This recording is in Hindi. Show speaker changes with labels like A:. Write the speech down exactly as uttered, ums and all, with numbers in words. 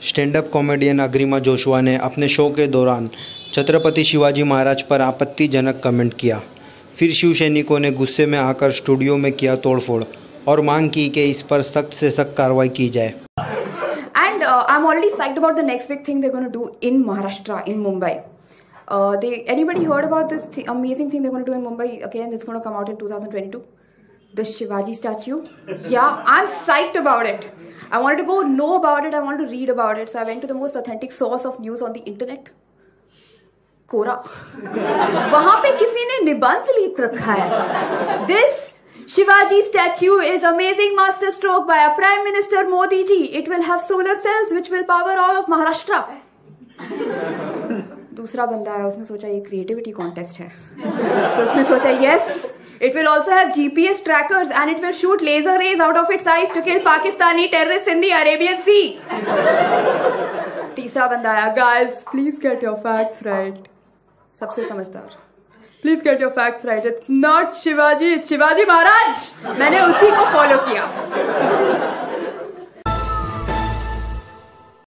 A: Stand up comedian Agrima Joshua ने अपने शो के दौरान छत्रपति शिवाजी महाराज पर आपत्तिजनक कमेंट किया। फिर शिव सैनिकों ने गुस्से में आकर स्टूडियो में किया तोड़फोड़ और मांग की कि इस पर सख्त से सख्त कार्रवाई की जाए।
B: And uh, I'm already psyched about the next big thing they're going to do in Maharashtra, in Mumbai. Uh, they anybody heard about this th amazing thing they're going to do in Mumbai? Again, it's going to come out in two thousand twenty-two. The Shivaji statue. Yeah, I'm psyched about it. I wanted to go know about it. I wanted to read about it. So I went to the most authentic source of news on the internet. Quora. वहाँ पे किसी ने निबंध लिख रखा है. This Shivaji statue is amazing masterstroke by a Prime Minister Modi ji. It will have solar cells which will power all of Maharashtra. दूसरा बंदा है, उसने सोचा ये क्रिएटिविटी कॉन्टेस्ट है, तो उसने सोचा yes, it will also have G P S trackers and it will shoot laser rays out of its eyes to kill Pakistani terrorists in the Arabian Sea. तीसरा बंदा आया, guys, please get your facts right. सबसे समझदार, please get your facts right. It's not Shivaji, it's Shivaji Maharaj. मैंने उसी को फॉलो किया.